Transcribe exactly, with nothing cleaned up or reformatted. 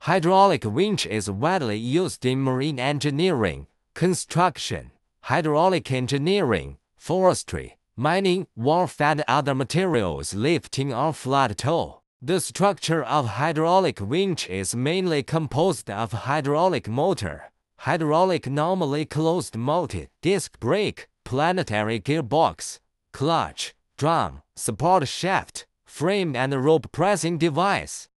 Hydraulic winch is widely used in marine engineering, construction, hydraulic engineering, forestry, mining, wharf and other materials lifting or flat tow. The structure of hydraulic winch is mainly composed of hydraulic motor, hydraulic normally closed multi-disc brake, planetary gearbox, clutch, drum, support shaft, frame and rope pressing device.